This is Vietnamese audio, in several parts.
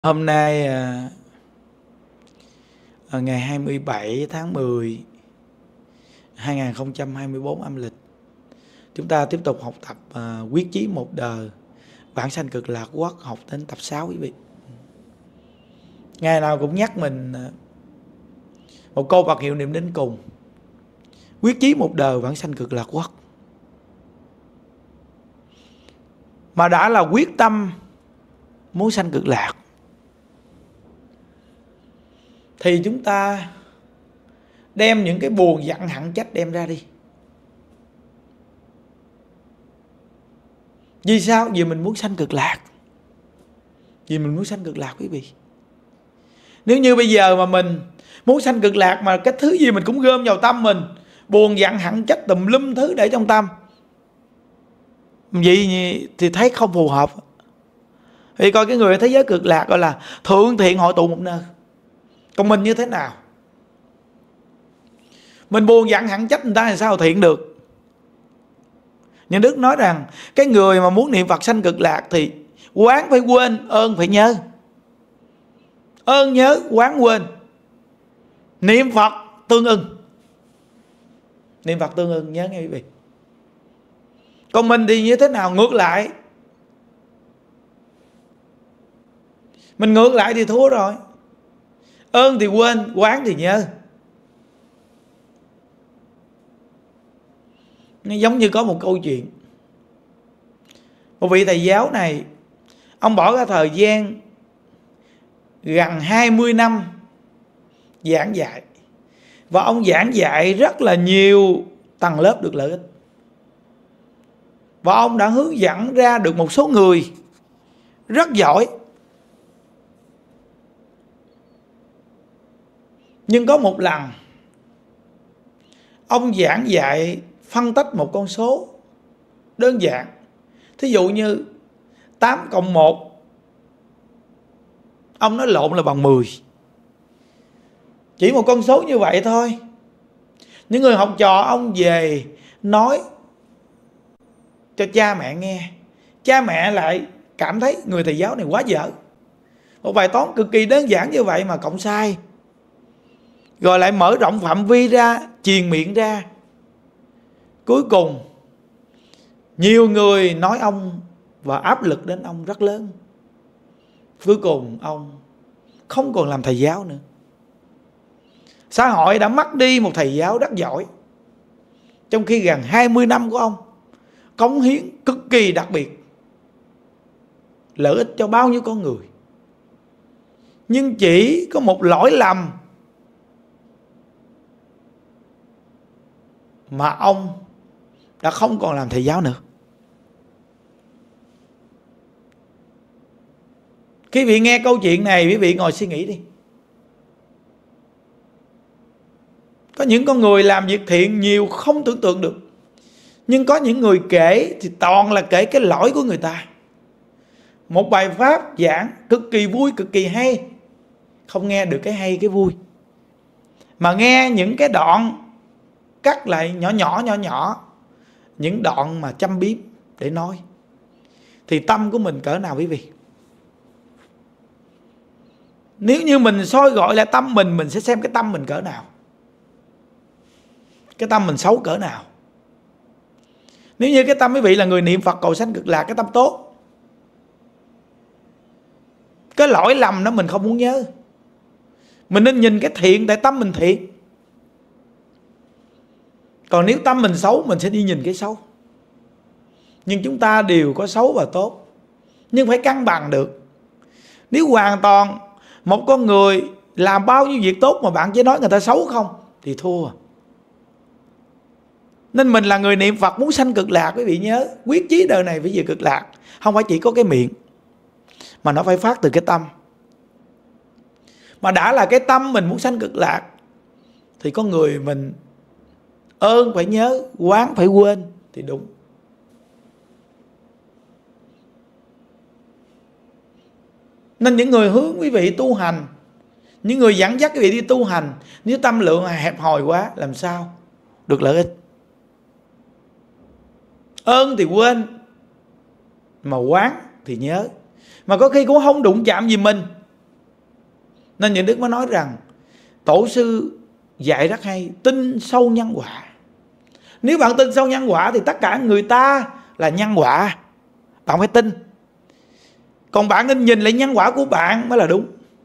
Hôm nay ngày 27 tháng 10 2024 âm lịch, chúng ta tiếp tục học tập Quyết chí một đời, Vãng sanh cực lạc quốc, học đến tập 6 quý vị. Ngày nào cũng nhắc mình một câu Phật hiệu niệm đến cùng: quyết chí một đời, vãng sanh cực lạc quốc. Mà đã là quyết tâm muốn sanh cực lạc thì chúng ta đem những cái buồn giận hận trách đem ra đi. Vì sao? Vì mình muốn sanh cực lạc. Vì mình muốn sanh cực lạc quý vị. Nếu như bây giờ mà mình muốn sanh cực lạc mà cái thứ gì mình cũng gom vào tâm mình, buồn giận hận trách tùm lum thứ để trong tâm, vậy thì thấy không phù hợp. Thì coi cái người ở thế giới cực lạc gọi là thượng thiện hội tụ một nơi. Còn mình như thế nào? Mình buồn giận hận trách người ta thì sao thiện được? Nhân Đức nói rằng cái người mà muốn niệm Phật sanh cực lạc thì quán phải quên, ơn phải nhớ. Ơn nhớ, quán quên. Niệm Phật tương ưng. Niệm Phật tương ưng, nhớ nghe quý vị. Còn mình thì như thế nào? Ngược lại. Mình ngược lại thì thua rồi. Ơn thì quên, quán thì nhớ. Nó giống như có một câu chuyện. Một vị thầy giáo này, ông bỏ ra thời gian gần 20 năm giảng dạy. Và ông giảng dạy rất là nhiều tầng lớp được lợi ích. Và ông đã hướng dẫn ra được một số người rất giỏi. Nhưng có một lần ông giảng dạy phân tích một con số đơn giản. Thí dụ như 8 cộng 1, ông nói lộn là bằng 10. Chỉ một con số như vậy thôi. Những người học trò ông về nói cho cha mẹ nghe. Cha mẹ lại cảm thấy người thầy giáo này quá dở. Một bài toán cực kỳ đơn giản như vậy mà cộng sai. Rồi lại mở rộng phạm vi ra, truyền miệng ra. Cuối cùng nhiều người nói ông và áp lực đến ông rất lớn. Cuối cùng ông không còn làm thầy giáo nữa. Xã hội đã mất đi một thầy giáo rất giỏi, trong khi gần 20 năm của ông cống hiến cực kỳ đặc biệt, lợi ích cho bao nhiêu con người. Nhưng chỉ có một lỗi lầm mà ông đã không còn làm thầy giáo nữa. Quý vị nghe câu chuyện này, quý vị ngồi suy nghĩ đi. Có những con người làm việc thiện nhiều không tưởng tượng được. Nhưng có những người kể thì toàn là kể cái lỗi của người ta. Một bài pháp giảng cực kỳ vui, cực kỳ hay, không nghe được cái hay, cái vui, mà nghe những cái đoạn cắt lại nhỏ nhỏ, những đoạn mà châm biếm để nói, thì tâm của mình cỡ nào quý vị? Nếu như mình soi gọi lại tâm mình sẽ xem cái tâm mình cỡ nào. Cái tâm mình xấu cỡ nào. Nếu như cái tâm quý vị là người niệm Phật cầu sanh cực lạc, cái tâm tốt, cái lỗi lầm đó mình không muốn nhớ. Mình nên nhìn cái thiện tại tâm mình thiện. Còn nếu tâm mình xấu, mình sẽ đi nhìn cái xấu. Nhưng chúng ta đều có xấu và tốt, nhưng phải cân bằng được. Nếu hoàn toàn một con người làm bao nhiêu việc tốt mà bạn chỉ nói người ta xấu không, thì thua. Nên mình là người niệm Phật muốn sanh cực lạc, quý vị nhớ, quyết chí đời này phải về cực lạc. Không phải chỉ có cái miệng, mà nó phải phát từ cái tâm. Mà đã là cái tâm mình muốn sanh cực lạc, thì con người mình ơn phải nhớ, quán phải quên thì đúng. Nên những người hướng quý vị tu hành, những người dẫn dắt quý vị đi tu hành, nếu tâm lượng hẹp hòi quá, làm sao được lợi ích? Ơn thì quên, mà quán thì nhớ. Mà có khi cũng không đụng chạm gì mình, Nên những đức mới nói rằng tổ sư dạy rất hay, tin sâu nhân quả. Nếu bạn tin sâu nhân quả thì tất cả người ta là nhân quả, bạn phải tin. Còn bạn nên nhìn lại nhân quả của bạn mới là đúng.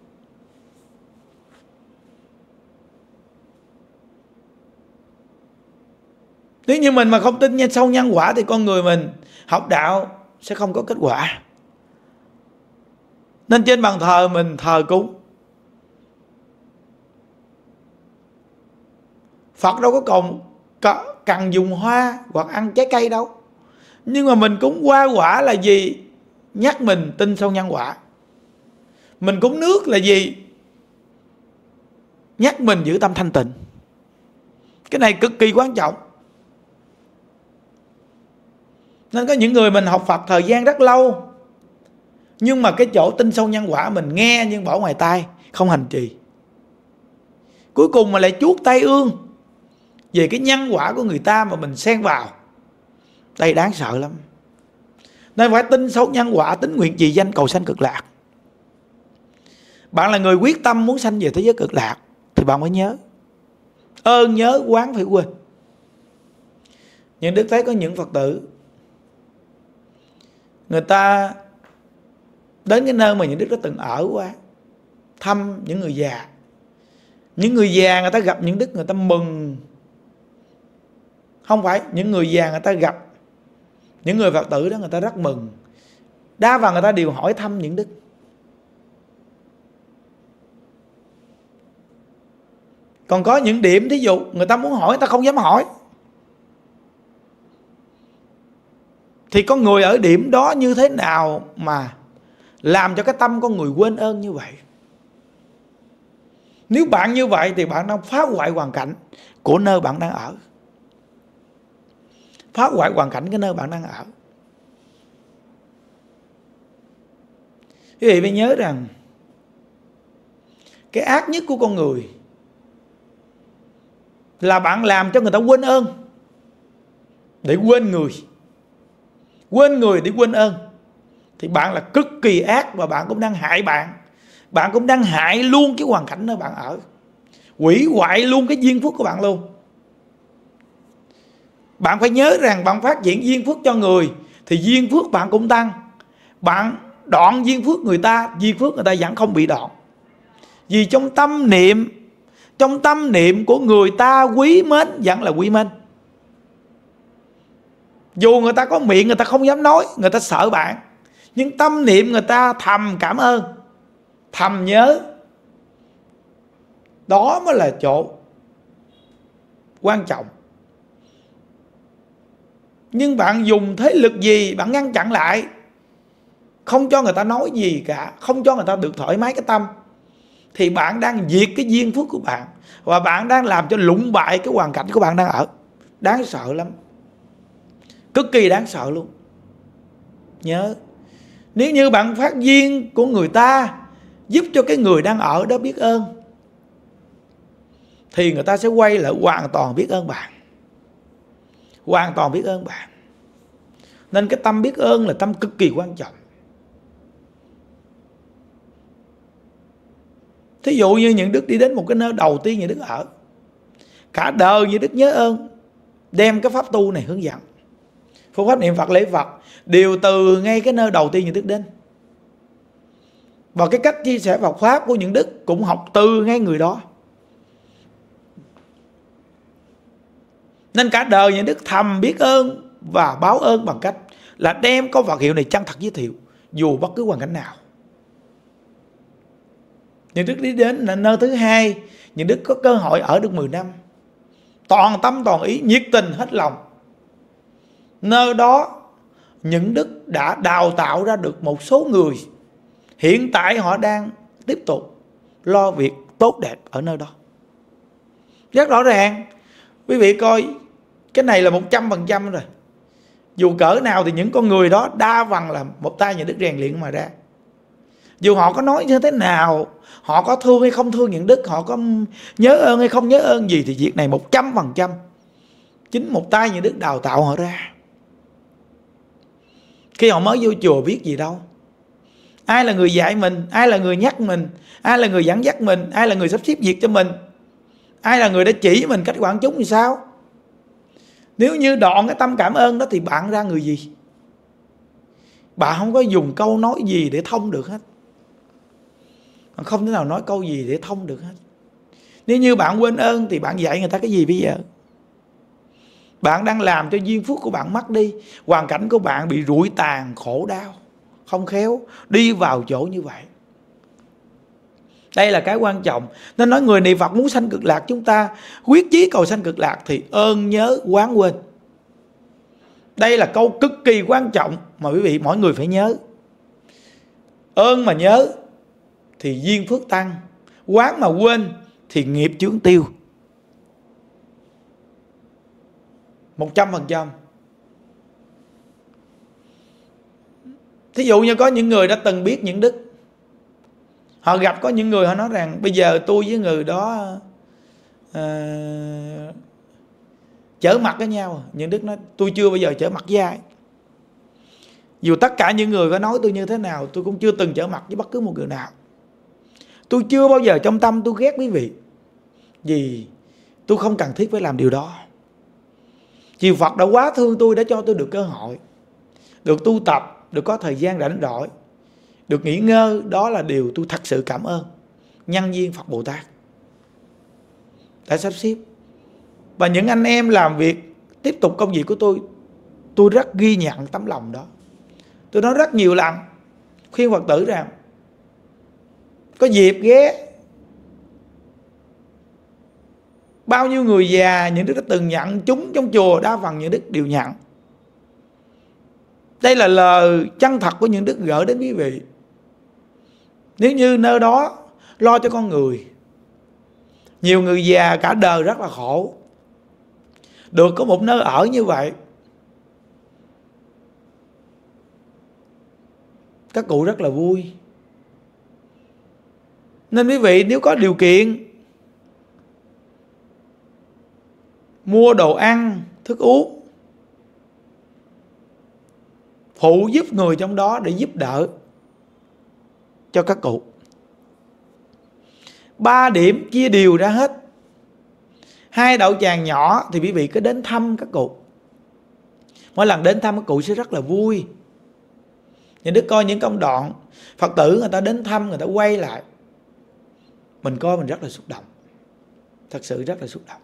Nếu như mình mà không tin sâu nhân quả thì con người mình học đạo sẽ không có kết quả. Nên trên bàn thờ mình thờ cúng, Phật đâu có cần dùng hoa hoặc ăn trái cây đâu. Nhưng mà mình cúng hoa quả là gì? Nhắc mình tin sâu nhân quả. Mình cúng nước là gì? Nhắc mình giữ tâm thanh tịnh. Cái này cực kỳ quan trọng. Nên có những người mình học Phật thời gian rất lâu, nhưng mà cái chỗ tin sâu nhân quả mình nghe nhưng bỏ ngoài tai, không hành trì. Cuối cùng mà lại chuốt tay ương về cái nhân quả của người ta mà mình xen vào. Đây đáng sợ lắm. Nên phải tin sâu nhân quả, tín nguyện trì danh cầu sanh cực lạc. Bạn là người quyết tâm muốn sanh về thế giới cực lạc thì bạn phải nhớ. Ơn nhớ, quán phải quên. Nhưng đức thấy có những Phật tử, người ta đến cái nơi mà những đức đã từng ở qua, thăm những người già. Những người già người ta gặp những đức người ta mừng. Không phải, những người già người ta gặp những người Phật tử đó người ta rất mừng. Đa phần người ta đều hỏi thăm những đức. Còn có những điểm thí dụ người ta muốn hỏi người ta không dám hỏi, thì con người ở điểm đó như thế nào mà làm cho cái tâm con người quên ơn như vậy? Nếu bạn như vậy thì bạn đang phá hoại hoàn cảnh của nơi bạn đang ở. Phá hoại hoàn cảnh cái nơi bạn đang ở. Quý vị phải nhớ rằng cái ác nhất của con người là bạn làm cho người ta quên ơn để quên người. Quên người để quên ơn thì bạn là cực kỳ ác, và bạn cũng đang hại bạn. Bạn cũng đang hại luôn cái hoàn cảnh nơi bạn ở, hủy hoại luôn cái duyên phước của bạn luôn. Bạn phải nhớ rằng bạn phát triển duyên phước cho người thì duyên phước bạn cũng tăng. Bạn đoạn duyên phước người ta, duyên phước người ta vẫn không bị đoạn. Vì trong tâm niệm của người ta quý mến vẫn là quý mến. Dù người ta có miệng người ta không dám nói, người ta sợ bạn, nhưng tâm niệm người ta thầm cảm ơn, thầm nhớ. Đó mới là chỗ quan trọng. Nhưng bạn dùng thế lực gì bạn ngăn chặn lại, không cho người ta nói gì cả, không cho người ta được thoải mái cái tâm, thì bạn đang diệt cái duyên phước của bạn, và bạn đang làm cho lụng bại cái hoàn cảnh của bạn đang ở. Đáng sợ lắm, cực kỳ đáng sợ luôn. Nhớ, nếu như bạn phát duyên của người ta giúp cho cái người đang ở đó biết ơn, thì người ta sẽ quay lại hoàn toàn biết ơn bạn. Hoàn toàn biết ơn bạn. Nên cái tâm biết ơn là tâm cực kỳ quan trọng. Thí dụ như những đức đi đến một cái nơi đầu tiên những đức ở, cả đời những đức nhớ ơn, đem cái pháp tu này hướng dẫn. Phương pháp niệm Phật lễ Phật đều từ ngay cái nơi đầu tiên những đức đến. Và cái cách chia sẻ Phật pháp của những đức cũng học từ ngay người đó. Nên cả đời những đức thầm biết ơn và báo ơn bằng cách là đem câu Phật hiệu này chân thật giới thiệu, dù bất cứ hoàn cảnh nào. Những đức đi đến nơi thứ hai, những đức có cơ hội ở được 10 năm, toàn tâm toàn ý, nhiệt tình hết lòng. Nơi đó những đức đã đào tạo ra được một số người, hiện tại họ đang tiếp tục lo việc tốt đẹp ở nơi đó. Rất rõ ràng, quý vị coi, cái này là 100% rồi. Dù cỡ nào thì những con người đó đa phần là một tay những đức rèn luyện mà ra. Dù họ có nói như thế nào, họ có thương hay không thương những đức, họ có nhớ ơn hay không nhớ ơn gì, thì việc này 100% chính một tay những đức đào tạo họ ra. Khi họ mới vô chùa biết gì đâu, Ai là người dạy mình? Ai là người nhắc mình? Ai là người dẫn dắt mình? Ai là người sắp xếp việc cho mình? Ai là người đã chỉ mình cách quản chúng thì sao? Nếu như đoạn cái tâm cảm ơn đó thì bạn ra người gì? Bạn không có dùng câu nói gì để thông được hết. Bạn không thể nào nói câu gì để thông được hết. Nếu như bạn quên ơn thì bạn dạy người ta cái gì bây giờ? Bạn đang làm cho duyên phước của bạn mất đi. Hoàn cảnh của bạn bị rủi tàn, khổ đau, không khéo đi vào chỗ như vậy. Đây là cái quan trọng. Nên nói người niệm Phật muốn sanh cực lạc, chúng ta quyết chí cầu sanh cực lạc thì ơn nhớ quán quên. Đây là câu cực kỳ quan trọng mà quý vị mỗi người phải nhớ. Ơn mà nhớ thì duyên phước tăng, quán mà quên thì nghiệp chướng tiêu. 100%. Thí dụ như có những người đã từng biết những đức, họ gặp có những người họ nói rằng bây giờ tôi với người đó trở mặt với nhau. Những đức nói tôi chưa bao giờ trở mặt với ai. Dù tất cả những người có nói tôi như thế nào, tôi cũng chưa từng trở mặt với bất cứ một người nào. Tôi chưa bao giờ trong tâm tôi ghét quý vị, vì tôi không cần thiết phải làm điều đó. Vì Phật đã quá thương tôi, đã cho tôi được cơ hội, được tu tập, được có thời gian rảnh rỗi, được nghỉ ngơi. Đó là điều tôi thật sự cảm ơn nhân duyên Phật Bồ Tát đã sắp xếp. Và những anh em làm việc tiếp tục công việc của tôi rất ghi nhận tấm lòng đó. Tôi nói rất nhiều lần, khuyên Phật tử rằng có dịp ghé. Bao nhiêu người già những đức đã từng nhận chúng trong chùa, đa phần những đức đều nhận. Đây là lời chân thật của những đức gửi đến quý vị. Nếu như nơi đó lo cho con người, nhiều người già cả đời rất là khổ, được có một nơi ở như vậy, các cụ rất là vui. Nên quý vị nếu có điều kiện mua đồ ăn, thức uống, phụ giúp người trong đó để giúp đỡ cho các cụ. 3 điểm chia đều ra hết. 2 đậu tràng nhỏ thì quý vị cứ đến thăm các cụ. Mỗi lần đến thăm các cụ sẽ rất là vui. Những đứa coi những công đoạn Phật tử người ta đến thăm, người ta quay lại, mình coi mình rất là xúc động. Thật sự rất là xúc động.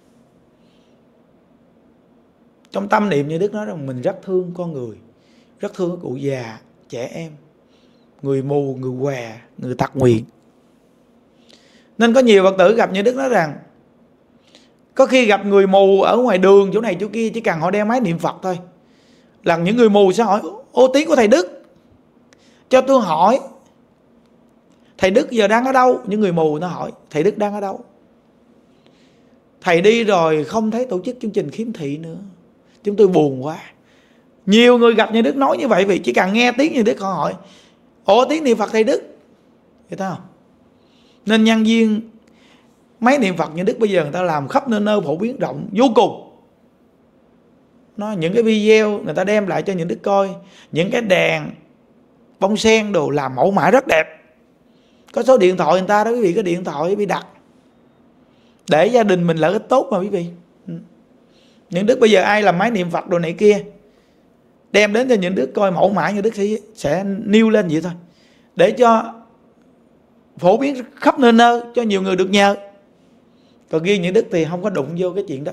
Trong tâm niệm như Đức nói rằng mình rất thương con người, rất thương các cụ già, trẻ em, người mù, người què, người tật nguyền. Nên có nhiều Phật tử gặp như Đức nói rằng có khi gặp người mù ở ngoài đường chỗ này chỗ kia, chỉ cần họ đeo máy niệm Phật thôi, lần những người mù sẽ hỏi: ô, tiếng của thầy Đức, cho tôi hỏi thầy Đức giờ đang ở đâu? Những người mù nó hỏi thầy Đức đang ở đâu? Thầy đi rồi không thấy tổ chức chương trình khiếm thị nữa, chúng tôi buồn quá. Nhiều người gặp như Đức nói như vậy, vì chỉ cần nghe tiếng như Đức họ hỏi: ồ, tiếng niệm Phật thầy Đức, hiểu không? Nên nhân viên máy niệm Phật như Đức bây giờ người ta làm khắp nơi nơi, phổ biến rộng vô cùng. Những cái video người ta đem lại cho những Đức coi, những cái đèn bông sen đồ làm mẫu mã rất đẹp. Có số điện thoại người ta đó quý vị, có điện thoại bị đặt để gia đình mình lợi ích tốt mà quý vị. Những Đức bây giờ ai làm máy niệm Phật đồ này kia, đem đến cho những Đức coi mẫu mã, những Đức sẽ nêu lên vậy thôi, để cho phổ biến khắp nơi nơi, cho nhiều người được nhờ. Còn riêng những Đức thì không có đụng vô cái chuyện đó.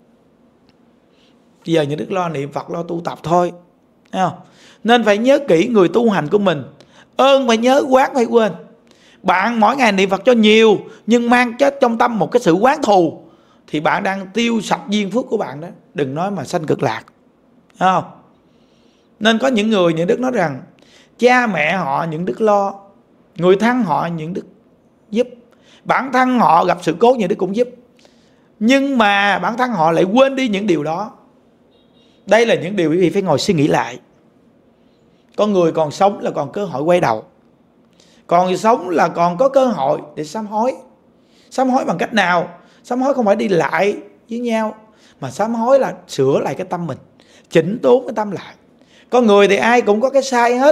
Bây giờ những Đức lo niệm Phật, lo tu tập thôi, thấy không? Nên phải nhớ kỹ người tu hành của mình. Ơn phải nhớ, quán phải quên. Bạn mỗi ngày niệm Phật cho nhiều, nhưng mang chết trong tâm một cái sự quán thù, thì bạn đang tiêu sạch duyên phước của bạn đó. Đừng nói mà sanh cực lạc, thấy không? Nên có những người những Đức nói rằng cha mẹ họ những Đức lo, người thân họ những Đức giúp, bản thân họ gặp sự cố những Đức cũng giúp, nhưng mà bản thân họ lại quên đi những điều đó. Đây là những điều quý vị phải ngồi suy nghĩ lại. Con người còn sống là còn cơ hội quay đầu, còn sống là còn có cơ hội để sám hối. Sám hối bằng cách nào? Sám hối không phải đi lại với nhau, mà sám hối là sửa lại cái tâm mình, chỉnh tốn cái tâm lại. Con người thì ai cũng có cái sai hết,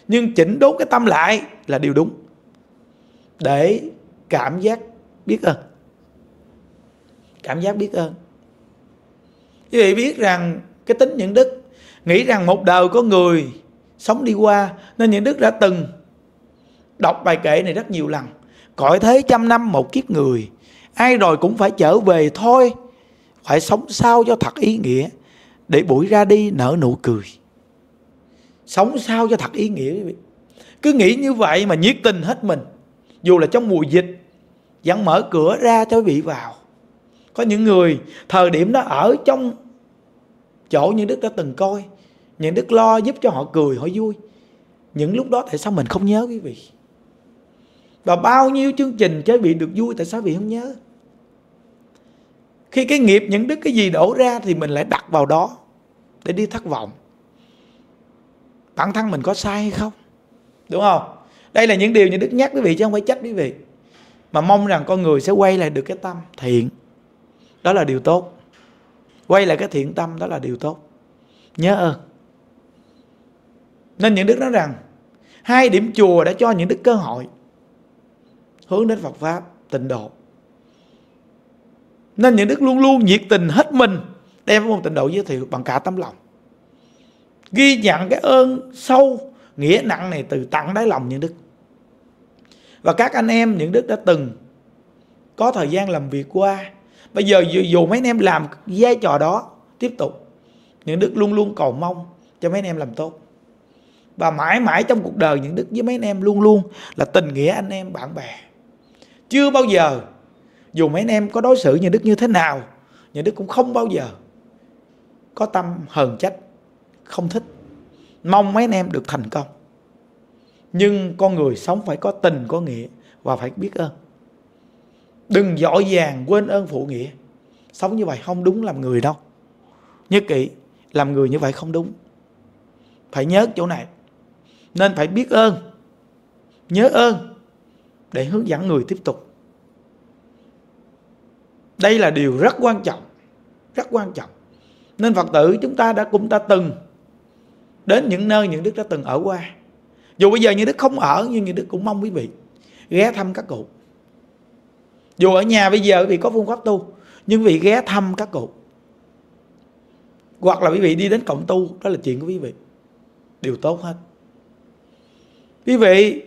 nhưng chỉnh đốn cái tâm lại là điều đúng, để cảm giác biết ơn. Cảm giác biết ơn. Quý vị biết rằng cái tính Nhuận Đức nghĩ rằng một đời có người sống đi qua, nên Nhuận Đức đã từng đọc bài kệ này rất nhiều lần. Cõi thế trăm năm một kiếp người, ai rồi cũng phải trở về thôi. Phải sống sao cho thật ý nghĩa, để buổi ra đi nở nụ cười. Sống sao cho thật ý nghĩa quý vị. Cứ nghĩ như vậy mà nhiệt tình hết mình. Dù là trong mùa dịch vẫn mở cửa ra cho quý vị vào. Có những người thời điểm đó ở trong chỗ Nhuận Đức đã từng coi, Nhuận Đức lo giúp cho họ cười, họ vui. Những lúc đó tại sao mình không nhớ quý vị? Và bao nhiêu chương trình cho quý vị được vui, tại sao quý vị không nhớ? Khi cái nghiệp Nhuận Đức cái gì đổ ra thì mình lại đặt vào đó để đi thất vọng. Bản thân mình có sai hay không? Đúng không? Đây là những điều Nhuận Đức nhắc quý vị chứ không phải trách quý vị. Mà mong rằng con người sẽ quay lại được cái tâm thiện. Đó là điều tốt. Quay lại cái thiện tâm, đó là điều tốt. Nhớ ơn. Nên Nhuận Đức nói rằng 2 điểm chùa đã cho Nhuận Đức cơ hội hướng đến Phật Pháp, tịnh độ. Nên Nhuận Đức luôn luôn nhiệt tình hết mình đem pháp môn tịnh độ giới thiệu bằng cả tấm lòng. Ghi nhận cái ơn sâu, nghĩa nặng này từ tận đáy lòng Nhuận Đức. Và các anh em Nhuận Đức đã từng có thời gian làm việc qua. Bây giờ dù mấy anh em làm vai trò đó tiếp tục, Nhuận Đức luôn luôn cầu mong cho mấy anh em làm tốt. Và mãi mãi trong cuộc đời Nhuận Đức với mấy anh em luôn luôn là tình nghĩa anh em bạn bè. Chưa bao giờ, dù mấy anh em có đối xử Nhuận Đức như thế nào, Nhuận Đức cũng không bao giờ có tâm hờn trách, không thích. Mong mấy anh em được thành công. Nhưng con người sống phải có tình, có nghĩa và phải biết ơn. Đừng dội vàng quên ơn phụ nghĩa. Sống như vậy không đúng làm người đâu. Nhớ kỹ, làm người như vậy không đúng. Phải nhớ chỗ này. Nên phải biết ơn, nhớ ơn để hướng dẫn người tiếp tục. Đây là điều rất quan trọng. Rất quan trọng. Nên Phật tử chúng ta cũng đã từng đến những nơi Nhuận Đức đã từng ở qua. Dù bây giờ Nhuận Đức không ở, nhưng Nhuận Đức cũng mong quý vị ghé thăm các cụ. Dù ở nhà bây giờ quý vị có phương pháp tu, nhưng quý vị ghé thăm các cụ. Hoặc là quý vị đi đến cộng tu, đó là chuyện của quý vị. Điều tốt hết. Quý vị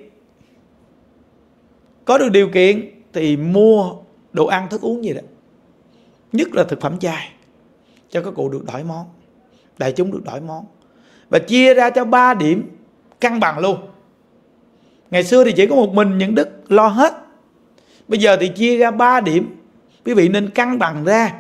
có được điều kiện thì mua đồ ăn thức uống gì đó, nhất là thực phẩm chay, cho các cụ được đổi món, đại chúng được đổi món. Và chia ra cho 3 điểm cân bằng luôn. Ngày xưa thì chỉ có một mình Nhuận Đức lo hết. Bây giờ thì chia ra 3 điểm. Quý vị nên cân bằng ra.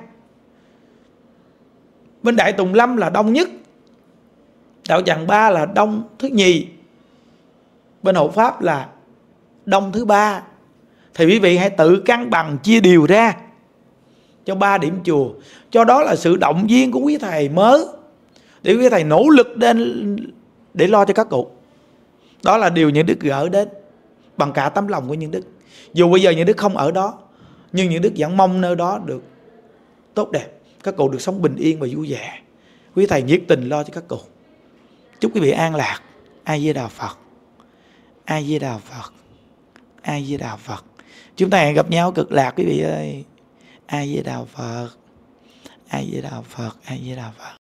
Bên Đại Tùng Lâm là đông nhất, Đạo Tràng Ba là đông thứ nhì, bên Hộ Pháp là đông thứ 3. Thì quý vị hãy tự cân bằng chia đều ra cho 3 điểm chùa. Cho đó là sự động viên của quý thầy mới, để quý thầy nỗ lực để lo cho các cụ. Đó là điều Nhuận Đức gửi đến bằng cả tấm lòng của Nhuận Đức. Dù bây giờ Nhuận Đức không ở đó, nhưng Nhuận Đức vẫn mong nơi đó được tốt đẹp, các cụ được sống bình yên và vui vẻ. Quý thầy nhiệt tình lo cho các cụ. Chúc quý vị an lạc. A Di Đà Phật. A Di Đà Phật. A Di Đà Phật. Chúng ta hẹn gặp nhau cực lạc quý vị ơi. A Di Đà Phật. A Di Đà Phật. A Di Đà Phật.